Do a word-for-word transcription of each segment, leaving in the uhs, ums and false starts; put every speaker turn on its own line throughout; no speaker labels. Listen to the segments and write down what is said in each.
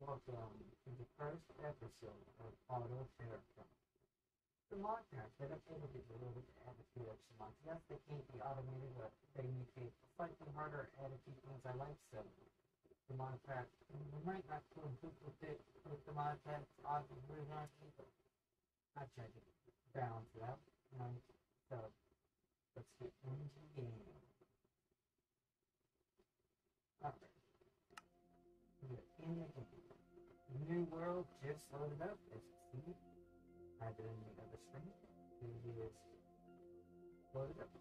welcome to the first episode of Autoterrafirma. The modpack that updated the ability to add a few extra mods. Yes, they can't be automated, but they make it slightly harder to add a few things I like, so the modpack, we might not go good with it with the modpack, obviously not either. I tried to balance it out, and so let's get into the game. Alright. We're in the game. The new world just loaded up, as you see. I did it in the other screen. Here it is loaded up.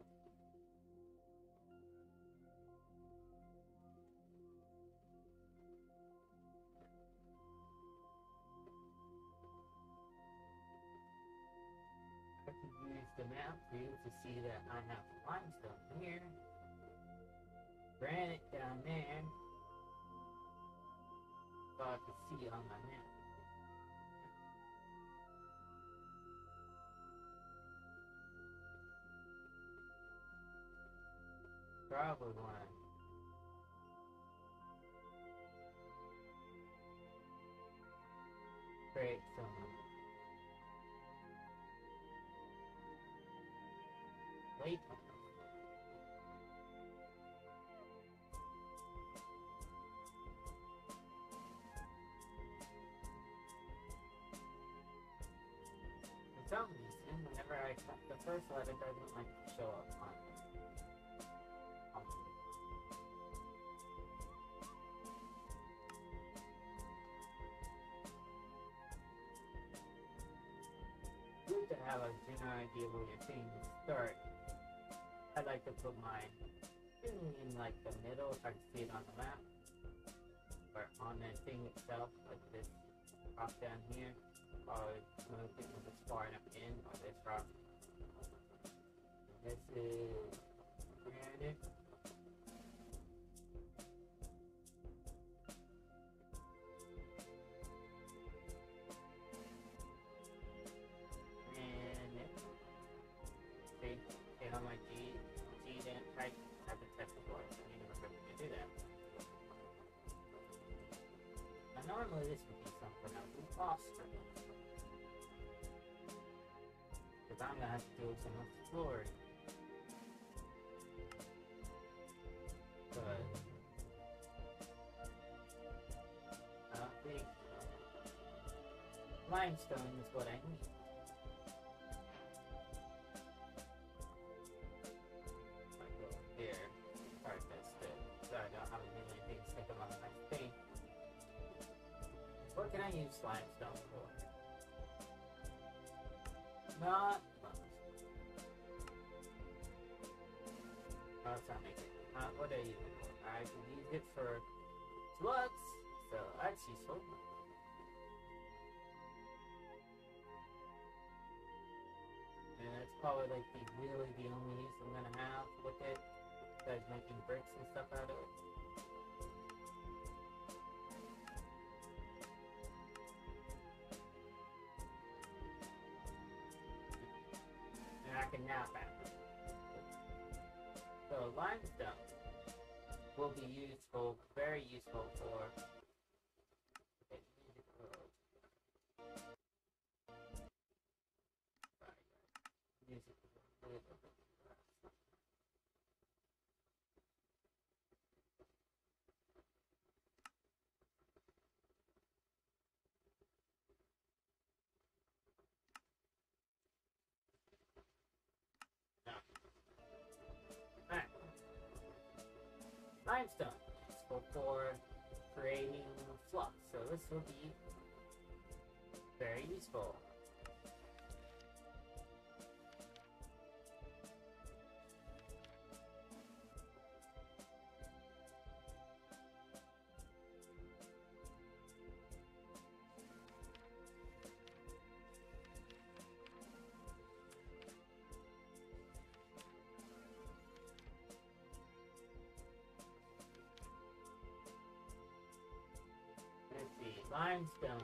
I could use the map view to see that I have limestone here, granite down there, so I could see on my map. Probably want to create some waypoints. For some reason, whenever I type the first letter, doesn't like to show up on it. Good to have a general idea where you're saying to start. I like to put mine in, in like the middle if I can see it on the map, or on the thing itself, like this rock down here, or another thing if it's far enough in, or this rock. This is granite. How my G, G didn't type, I haven't typed before, so I need to remember to do that. Now normally this would be something I would do off screen. Because I'm going to have to do some exploring. But I don't think limestone is what I need. What can I use limestone for? Not much. Oh, it's not making it. Uh, what do I use it for? I can use it for slugs, so that's useful. And that's probably like the really the only use I'm gonna have with it, besides making bricks and stuff out of it. I can nap after. So limestone will be useful, very useful for okay, music world. Sorry guys. Music world. Limestone useful for creating flux, so this will be very useful. Let's see, limestone.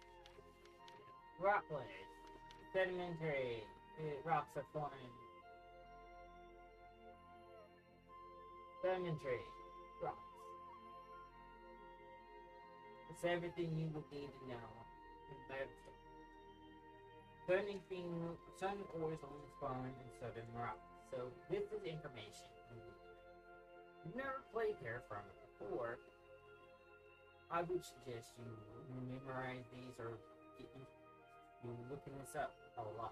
Rock layers. Sedimentary. Uh, rocks are forming Sedimentary rocks. It's everything you would need to know in limestone. Certain thing, certain ores only spawn in certain rocks. So this is information you need. If you've never played Terraforma before, I would suggest you memorize these or get you looking this up a lot.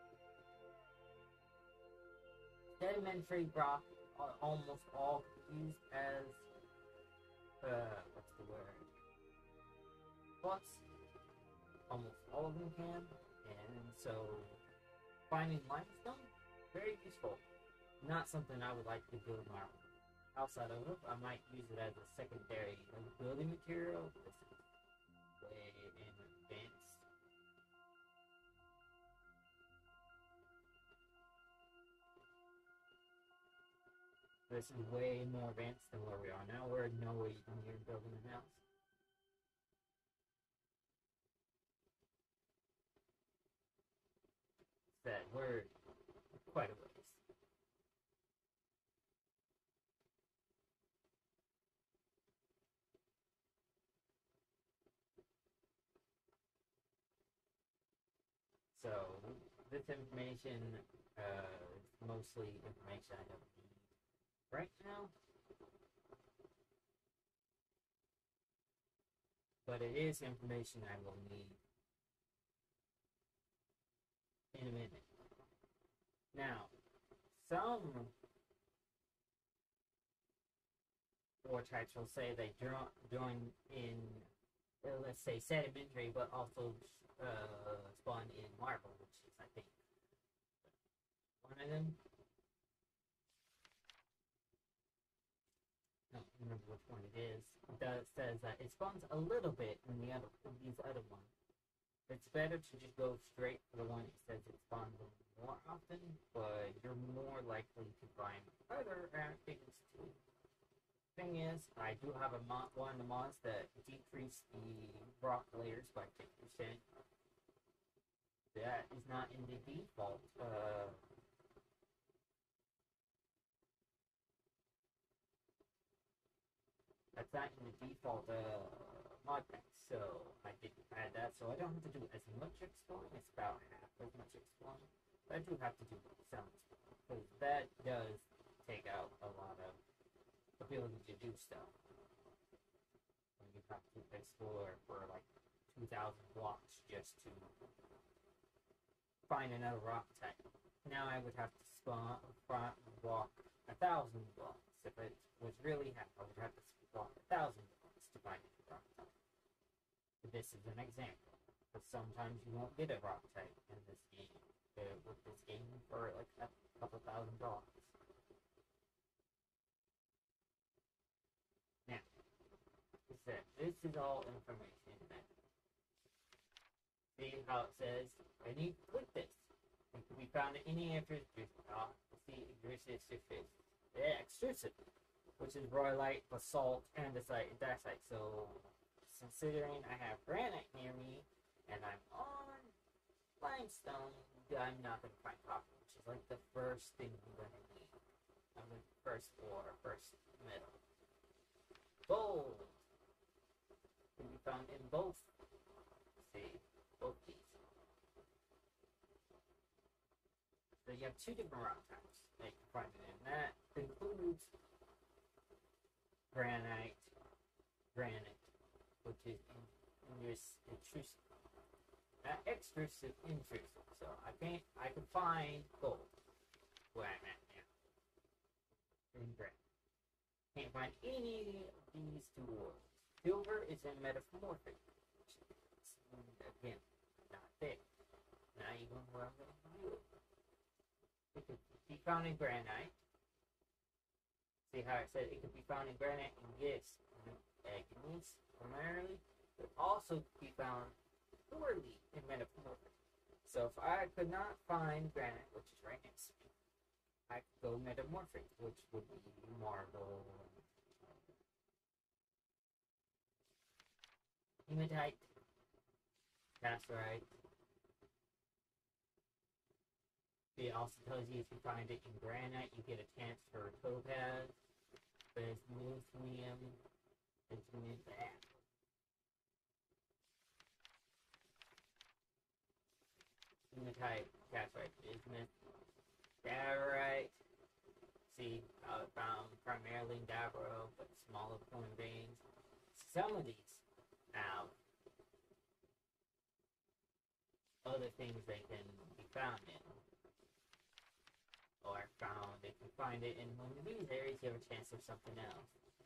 Sedimentary rock are almost all used as uh what's the word? Plus, almost all of them can, and so finding limestone very useful. Not something I would like to build my outside of it. I might use it as a secondary like, building material. This is way advanced. This is way more advanced than where we are now. We're nowhere near building a house. That we're quite a ways. So this information uh, is mostly information I don't need right now, but it is information I will need in a minute. Now, some ore types will say they join in, uh, let's say, sedimentary, but also uh, spawn in marble, which is, I think, one of them. I don't remember which one it is. It does, says that it spawns a little bit in the other, in these other ones. It's better to just go straight for the one that says it spawns more often, but you're more likely to find other things too. Thing is, I do have a mod, one of the mods that decrease the rock layers by fifty percent. That is not in the default. Uh, that's not in the default uh, mod pack, so I did add that, so I don't have to do as much exploring. It's about half as much exploring. But I do have to do some exploring, because that does take out a lot of ability to do stuff. When you have to explore for like two thousand blocks just to find another rock type. Now I would have to spawn, walk a thousand blocks. If it was really half, I would have to walk a thousand blocks to find a rock type. This is an example. But sometimes you won't get a rock type in this game. Uh, with this game for like a couple thousand blocks. Now, this is all information. That see how it says, and you click this. It can be found in any answers. Uh, see, extrusive, yeah, extrusive, which is roylite, basalt, andesite, and dacite. So, considering I have granite near me, and I'm on limestone, I'm not going to find copper, which is like the first thing I'm going to need. I'm going to first ore, first metal. Gold can be found in both. See, both these. So you have two different rock types that you can find it in. That includes granite, granite, which is in, in this intrusive. Not extrusive, intrusive. So I can't, I can find gold where I'm at now. In granite. Can't find any of these two ores. Silver is in metamorphic. Again, not there. Not even where I'm going to do it. It could be found in granite. See how it said it could be found in granite and yes, manganese primarily, but also could be found poorly in metamorphic. So if I could not find granite, which is right next to me, I could go metamorphic, which would be marble, hematite, cassiterite. It also tells you if you find it in granite, you get a chance for topaz. Businessman, business app. In the type, that's right, business. That right. See, I found primarily in Davro, but smaller coin veins. Some of these have other things they can be found in. Or found, they can find it in one of these areas, you have a chance of something else.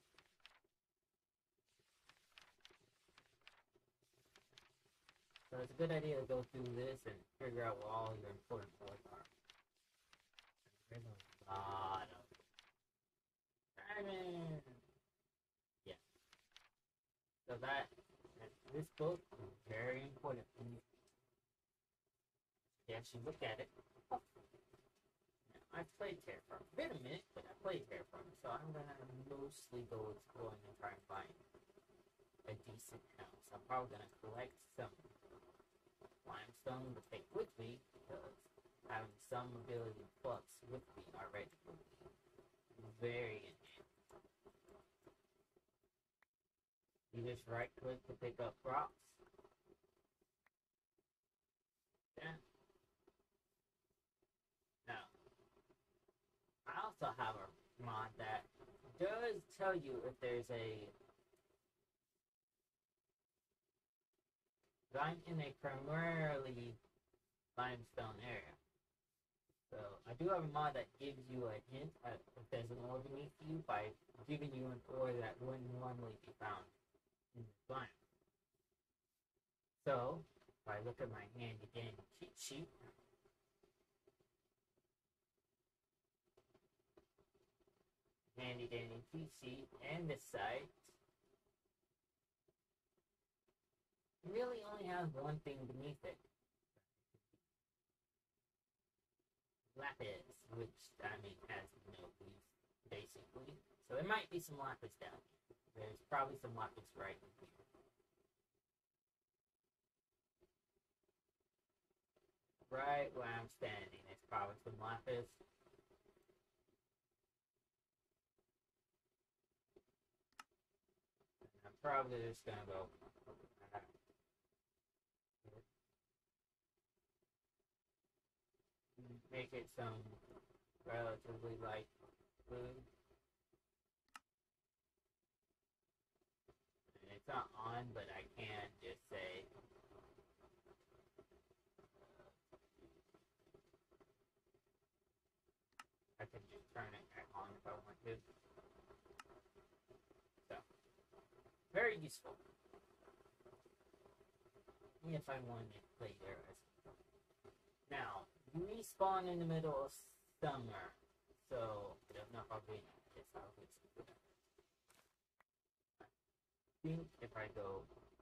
So it's a good idea to go through this and figure out what all your important boards are. There's a lot of diamonds. Yeah. So that, this book is very important when you actually look at it. Oh. Now, I've played Terraform. It's been a minute, but I played Terraform, so I'm gonna mostly go exploring and try and find a decent house. I'm probably gonna collect some limestone to take with me, because having some ability to flux with me already would be very enhanced. You just right click to pick up rocks. Yeah. Now, I also have a mod that does tell you if there's a I'm in a primarily limestone area. So I do have a mod that gives you a hint at if there's an ore beneath you by giving you an ore that wouldn't normally be found in the biome. So if I look at my handy dandy cheat sheet, handy dandy cheat sheet and this site really only has one thing beneath it. Lapis, which, I mean, has no use, basically. So there might be some lapis down here. There's probably some lapis right in here. Right where I'm standing, there's probably some lapis. And I'm probably just gonna go make it some relatively light food. And it's not on, but I can just say I can just turn it back on if I want to. So, very useful. If I wanted to play there as now. Respawn in the middle of summer, so I don't know if I'll be in this. I'll get some good. I think if I go,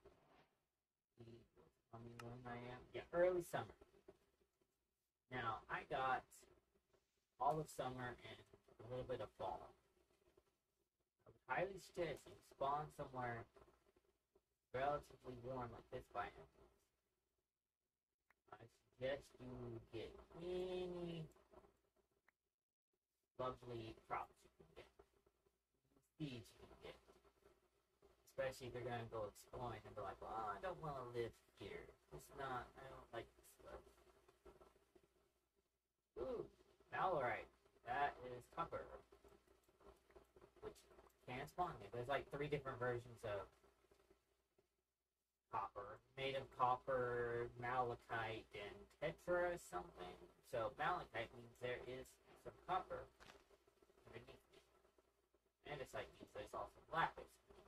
tell me when I am. Yeah, early summer. Now I got all of summer and a little bit of fall. I would highly suggest you spawn somewhere relatively warm like this biome. I suggest you get any lovely crops you can get, seeds you can get, especially if you're gonna go exploring and be like, well, I don't want to live here. It's not. I don't like this stuff. Ooh, malorite. That is copper, which can spawn here. There's like three different versions of copper, made of copper, malachite, and tetra or something. So malachite means there is some copper underneath it. Andesite means there's also lapis.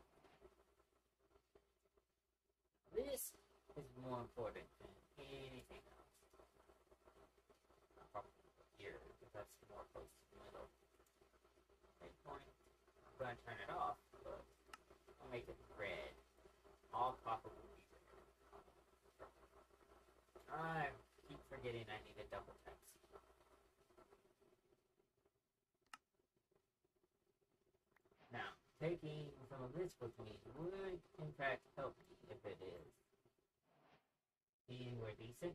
This is more important than anything else. I'll probably put here because that's more close to the middle. Point. I'm going to turn it off, but I'll make it red. All copper will be red. I keep forgetting I need a double text. Now, taking some of this with me would in fact help me if it is. Being we're decent.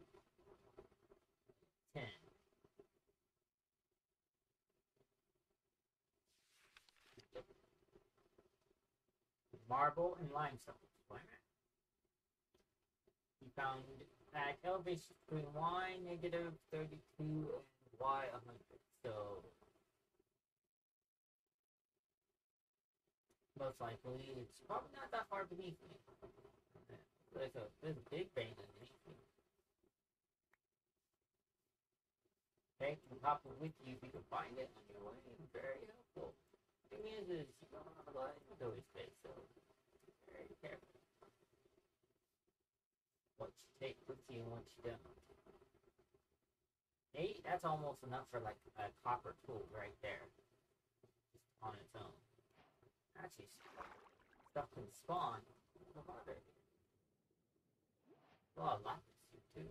ten.
marble and limestone. Wait a minute. You found at elevation between y negative thirty-two and y one hundred. So most likely it's probably not that far beneath me. There's a there's a big vein underneath me. Okay, can pop it with you if you can find it on your way. Very helpful. Thing is, is you don't have a lot of inventory space, so be very careful what you take with you and what you don't. Eight, that's almost enough for like a copper tool right there, just on its own. Actually, stuff can spawn a little harder. Well, a lot this too.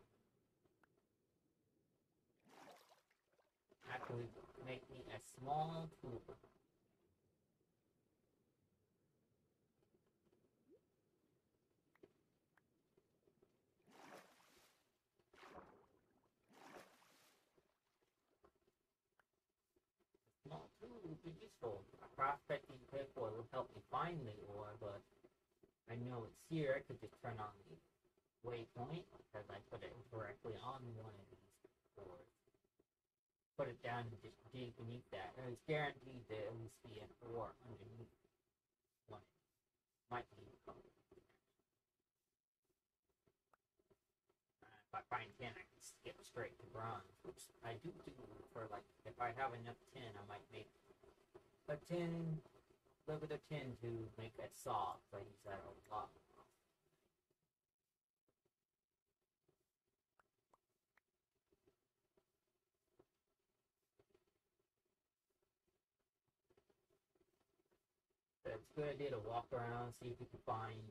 Actually, make me a small tool. Small tool would be useful. A prospecting pick will help me find the ore, but I know it's here. I could just turn on the waypoint because I put it directly on one of these ores. Put it down and just dig beneath that. And it's guaranteed to at least be an ore underneath one. Might be. Uh, if I find tin, I can skip straight to bronze, which I do do for like, if I have enough tin, I might make a tin, a little bit of tin to make a saw, because I use that a lot. So it's a good idea to walk around, see if you can find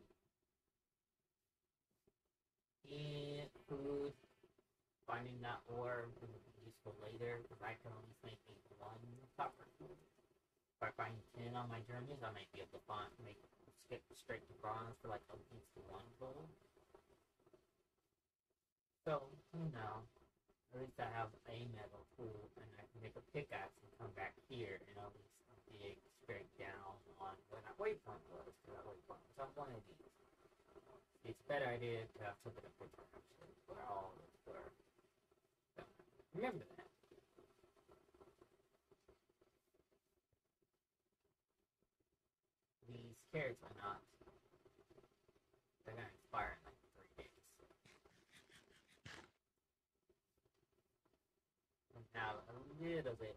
any food. Finding that ore will be useful later, because I can only make one copper food. If I find tin on my journeys, I might be able to find, make skip straight to bronze for like at least one gold. So, you know, at least I have a metal tool, and I can make a pickaxe and come back here and at least dig straight down on where that waypoint was, because that waypoint was on one of these. It's a better idea to have something to picture actually, where all of this were. So, remember that. These carrots are not, they're gonna expire in like three days. And now a little bit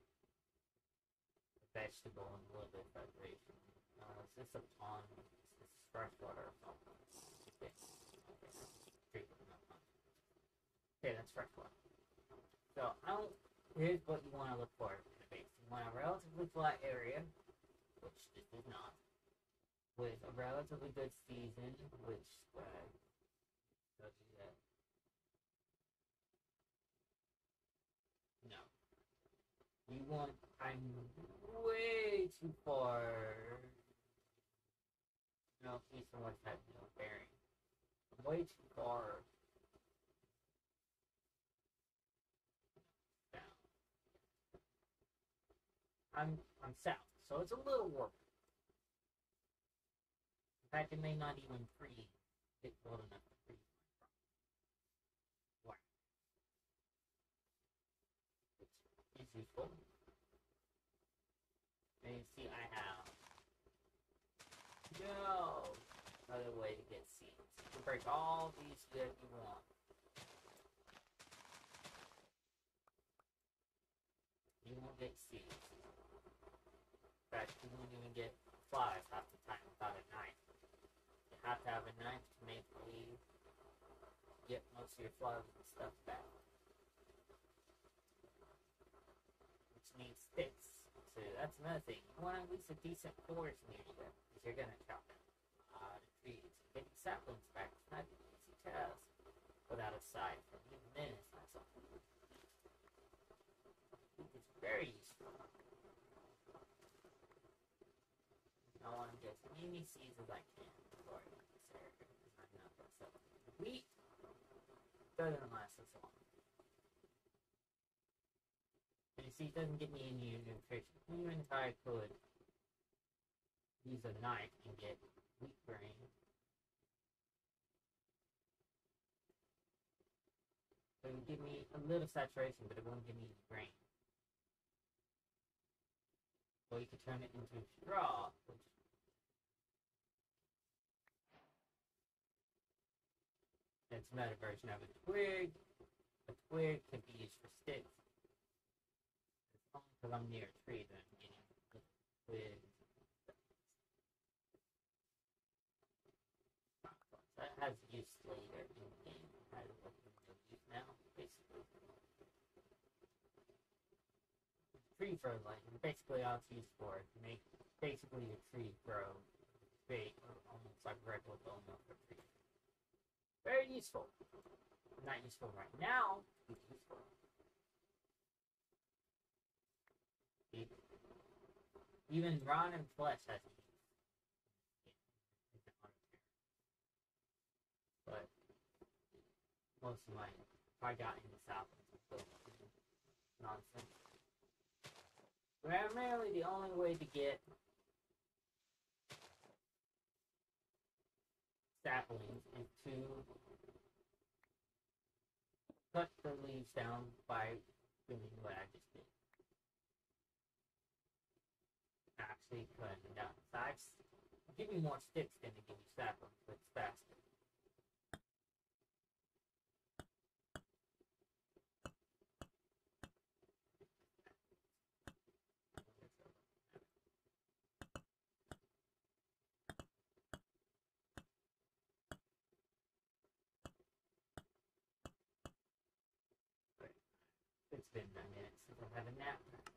of vegetable and a little bit of hydration. Uh, is this a pond? Is this fresh water or something? Okay. Okay. Okay, that's fresh water. So I don't, here's what you want to look for in a base. You want a relatively flat area, which this is not, with a relatively good season, which uh, tells you that. No. You want, I'm way too far. No, east and west have no bearing. I'm way too far down. I'm I'm south, so it's a little warmer. In fact, it may not even freeze. Get cold enough to freeze my crop. Wow. Which is useful. And you see, I have no other way to get seeds. You can break all these that you want. You won't get seeds. In fact, you won't even get flies half the time without a knife. You have to have a knife to make the get most of your flies and stuff back. Which needs sticks. So that's another thing. You want at least a decent forest near you, because you're gonna chop down a lot of trees. Getting saplings back is not an easy task without a side. Even then, it's not something. It's very useful. I want to get as many seeds as I can before I get this area, because I'm not gonna sell it. Wheat doesn't last as long. And you see, it doesn't give me any nutrition. Even if I could use a knife and get wheat grain. So it would give me a little saturation, but it won't give me any grain. So you could turn it into straw, which it's another version of a twig. A twig can be used for sticks. As long as I'm near a tree, then I'm getting good twigs. That has use later in the game. It has what you use now, basically. Tree fertilizer, basically all it's used for is to make basically a tree grow big, or almost like regular bone milk for trees. Very useful. Not useful right now, but useful. Even rotten flesh has use. But most of my, if I got into saplings, nonsense. Primarily, the only way to get saplings is to cut the leaves down by doing what I just did. Actually, cutting them down. So I give you more sticks than to give you saplings, but it's faster. It's been a minute since I've had a nap.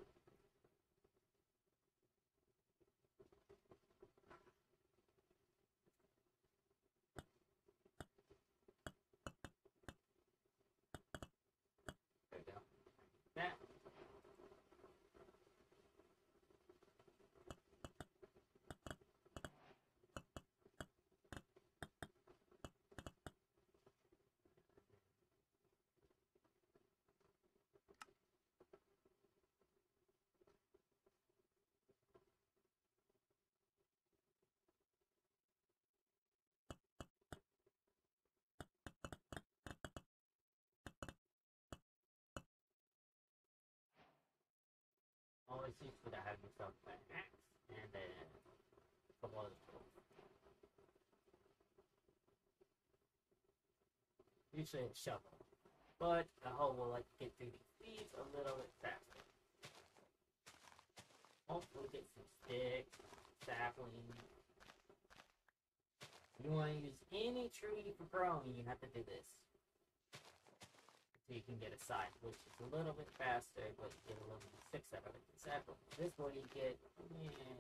There we go. That. Always useful to have yourself an axe and then a couple other tools. Usually a shovel, but a hoe will like get through these leaves a little bit faster. Hopefully get some sticks, saplings. If you want to use any tree for growing, you have to do this. So you can get a side, which is a little bit faster, but you get a little bit six out of it. Exactly. This way you get yeah,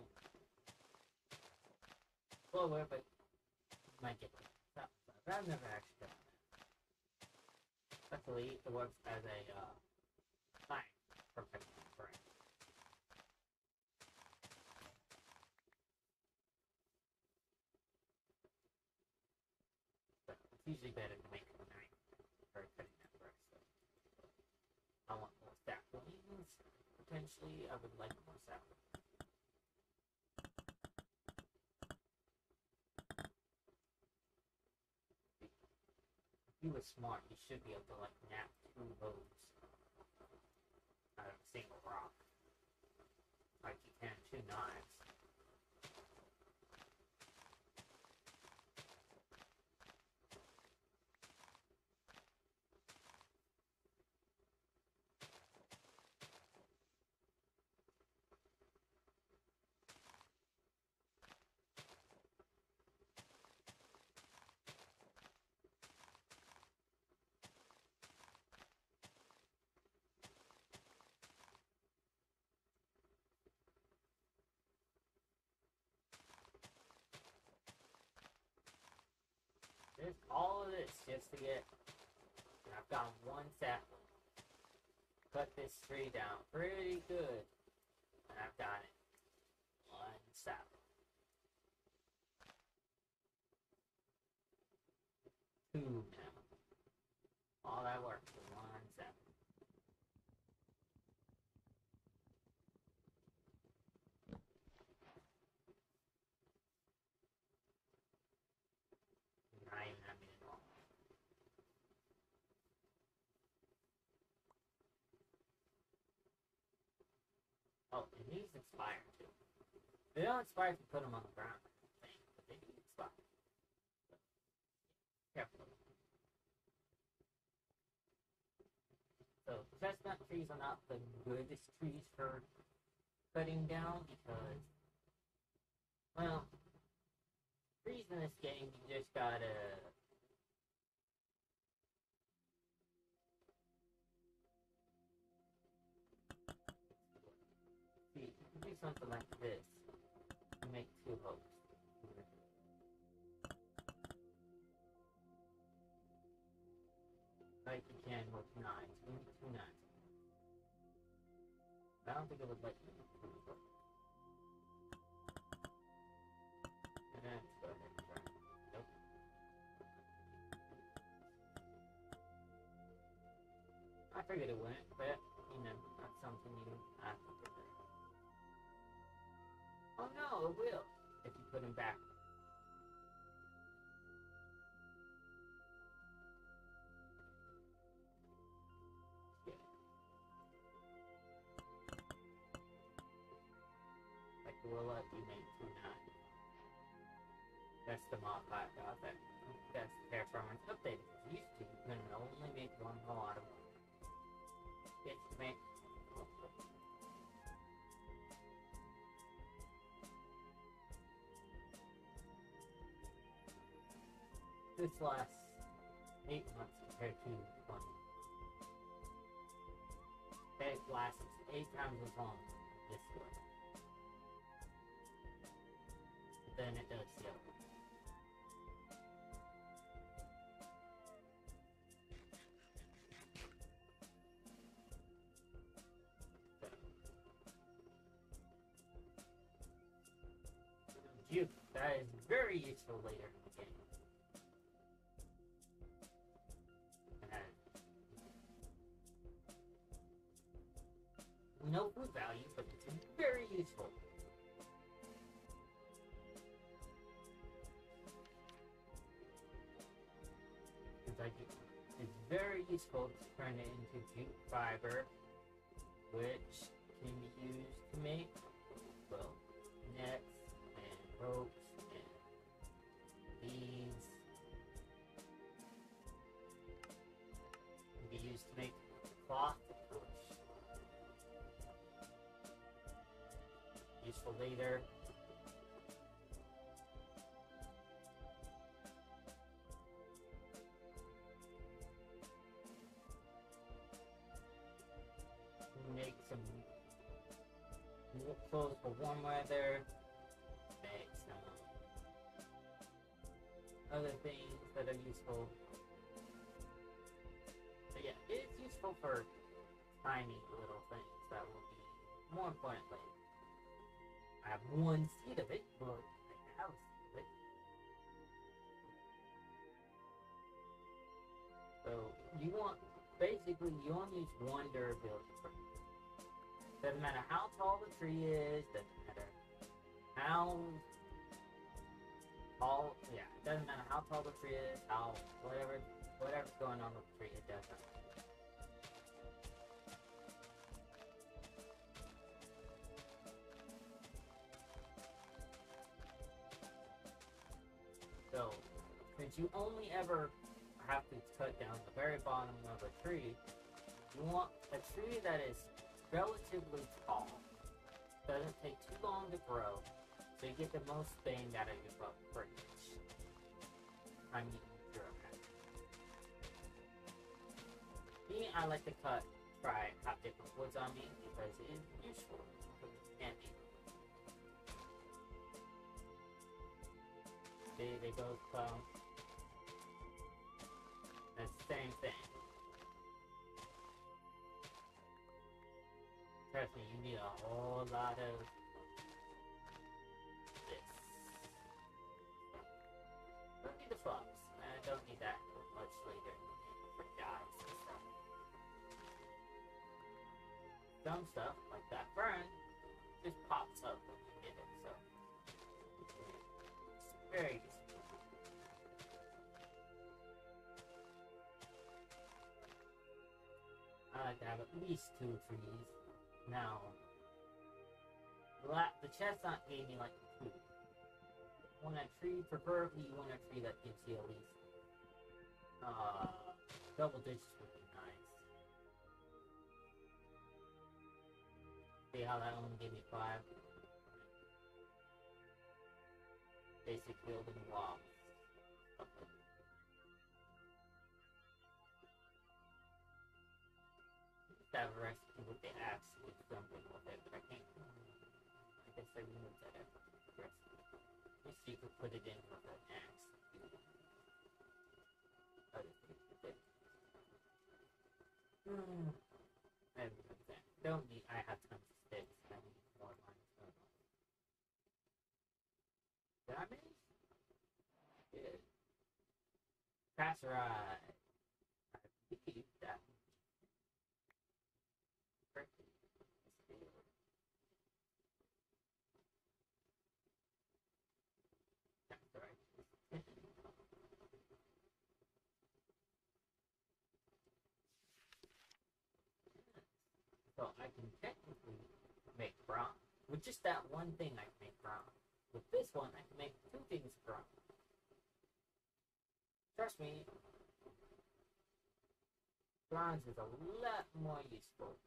slower, but you might get that. I've never actually done that. Luckily, it works as a uh, sign for picking the brain. But it's usually better to make a knife for cutting that brain. I want more saplings. Potentially, I would like more saplings. If you were smart, you should be able to like nap two roads out of a single rock. Like you can two knives. There's all of this just to get, and I've got one sapling. Cut this tree down pretty good, and I've got it. One sapling. Two now. All that work for one sapling. Oh, and these expire too. They don't expire if you put them on the ground, but they do expire. So, careful. So, chestnut trees are not the goodest trees for cutting down because, well, trees in this game, you just gotta see, you can do something like this to make two hooks. Like you can with knives. You need two knives. I don't think it would let you use two hooks. And then go ahead and try. Nope. I figured it wouldn't, but you know, that's something you have to figure out. Oh no, it will if you put them back. Yeah. Like it will let you make two knives. That's the modpack out there. That's Terraformers updated. It used to you can only make one hole out of one. It's to make this lasts eight months compared to one. It lasts eight times as long this way. Then it does the other. You, that is very useful later in the game. And no food value, but it's very useful. It's like it's very useful to turn it into jute fiber, which can be used to make, well, nets and ropes and beads. Can be used to make cloth, of course. Useful later. Make some clothes for warm weather. Make some other things that are useful. But yeah, it's useful for tiny little things that will be more important later. I have one seed of it, but I have a seed of it. So you want, basically, you only use one durability for it. Doesn't matter how tall the tree is, doesn't matter how tall, yeah, it doesn't matter how tall the tree is, how, whatever, whatever's going on with the tree, it doesn't. So, since you only ever have to cut down the very bottom of a tree, you want a tree that is relatively tall, doesn't take too long to grow, so you get the most bang out of your buck for each time you grow it. Me, I like to cut, try cut different woods on me because it is useful, because it's handy. They, they both come. That's the same thing. Trust me, you need a whole lot of this. Don't need the fox. I don't need that much later for dyes and stuff. Some stuff, like that fern, just pops up when you get it, so it's very useful. I like to have at least two trees. Now, La the chestnut gave me like two. Want a tree, preferably you want a tree that gives you at least uh double digits would be nice. See how that only gave me five? Basic building blocks. Okay. That recipe with the absolute something with it, but I can't. I guess I removed that recipe. Let's see if we put it in with an axe. Other things with it. Hmm. I remove that. Don't need. I have tons of sticks. I need more lines. Did I miss? Good. Pass ride. I believe that. So I can technically make bronze. With just that one thing I can make bronze. With this one I can make two things bronze. Trust me, bronze is a lot more useful.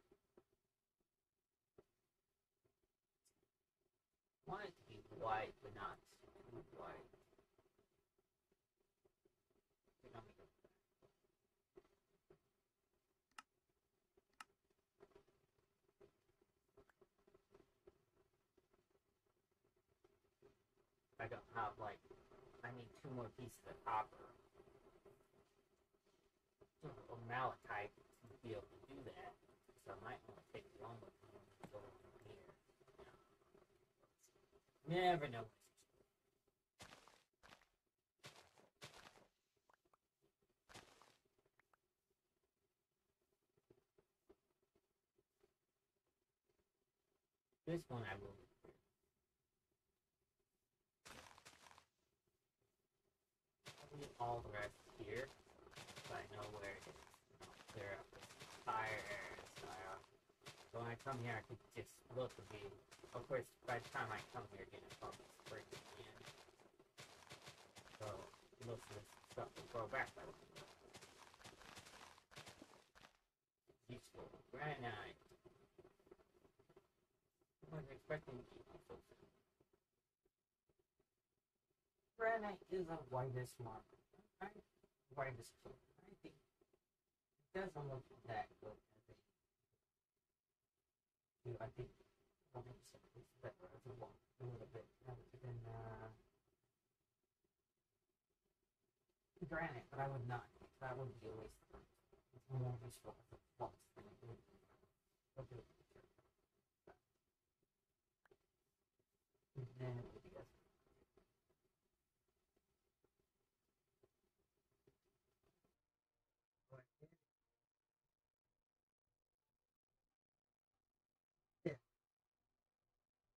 I want it to be white, but not too white. I don't have like, I need two more pieces of copper or malachite to be able to do that. So I might want to take one with me and go over here. Yeah. Never know. This one I will. All the rest here, so I know where it is. Clear up this entire area. So, I, so when I come here, I could just look and be. Of course, by the time I come here, again, it's probably breaking in. So most of this stuff will go back by the way. Useful granite. I wasn't expecting to keep it so soon.
Granite is a whitest marble. Right? Whitest color. I think it doesn't look that good as a. Dude, I think one hundred percent it's better as a one. A little bit rather than uh, granite, but I would not. That would be a waste of time. It's more useful as a flux than it would be. Okay. And then